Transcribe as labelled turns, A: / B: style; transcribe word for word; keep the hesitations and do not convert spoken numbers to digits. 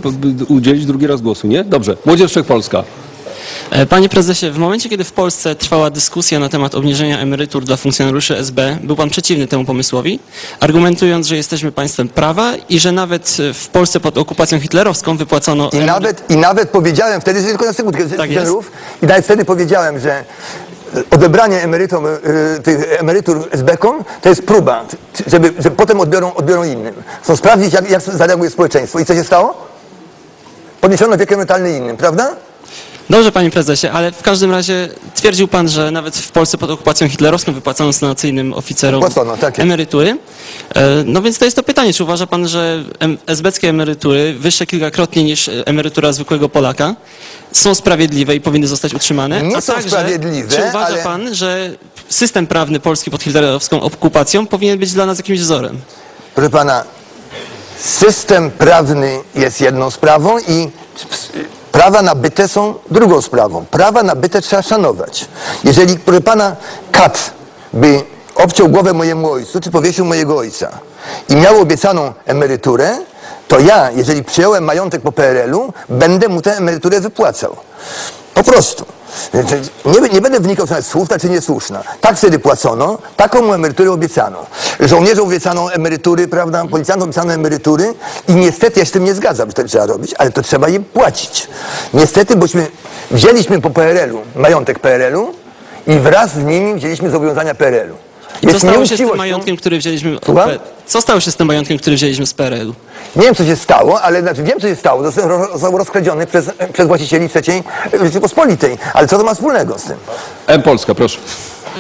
A: udzielić drugi raz głosu, nie? Dobrze. Młodzież Wszechpolska.
B: Panie prezesie, w momencie, kiedy w Polsce trwała dyskusja na temat obniżenia emerytur dla funkcjonariuszy S B, był pan przeciwny temu pomysłowi, argumentując, że jesteśmy państwem prawa i że nawet w Polsce pod okupacją hitlerowską wypłacono...
C: I nawet, i nawet powiedziałem wtedy, że tylko na sekundkę,
B: tak
C: i nawet wtedy powiedziałem, że odebranie emerytom, y, tych emerytur S B kom to jest próba, żeby, że potem odbiorą, odbiorą innym. Chcą sprawdzić, jak, jak zareaguje społeczeństwo. I co się stało? Podniesiono wiek emerytalny innym, prawda?
B: Dobrze, panie prezesie, ale w każdym razie twierdził pan, że nawet w Polsce pod okupacją hitlerowską wypłacano sanacyjnym oficerom
C: Wypłacono, tak jest.
B: emerytury. No więc to jest to pytanie, czy uważa pan, że esbeckie emerytury, wyższe kilkakrotnie niż emerytura zwykłego Polaka, są sprawiedliwe i powinny zostać utrzymane?
C: Nie
B: A
C: są
B: także,
C: sprawiedliwe,
B: czy uważa
C: ale...
B: pan, że system prawny Polski pod hitlerowską okupacją powinien być dla nas jakimś wzorem?
C: Proszę pana, system prawny jest jedną sprawą i prawa nabyte są drugą sprawą. Prawa nabyte trzeba szanować. Jeżeli, proszę pana, kat by obciął głowę mojemu ojcu, czy powiesił mojego ojca i miał obiecaną emeryturę, to ja, jeżeli przyjąłem majątek po P R L u, będę mu tę emeryturę wypłacał. Po prostu. Nie, nie będę wnikał, czy ona jest słuszna, czy niesłuszna. Tak wtedy płacono, taką mu emeryturę obiecano. Żołnierzom obiecano emerytury, prawda, policjantom obiecano emerytury i niestety ja się z tym nie zgadzam, że to trzeba robić, ale to trzeba je płacić. Niestety, bośmy wzięliśmy po P R L u majątek P R L u i wraz z nimi wzięliśmy zobowiązania P R L u.
B: I co stało się z tym majątkiem, który wzięliśmy...
C: Słucham?
B: Co stało się z tym majątkiem, który wzięliśmy z P R L u?
C: Nie wiem, co się stało, ale znaczy wiem, co się stało. Został, został rozkradziony przez, przez właścicieli trzeciej Rzeczypospolitej. Ale co to ma wspólnego z tym?
A: M Polska, proszę.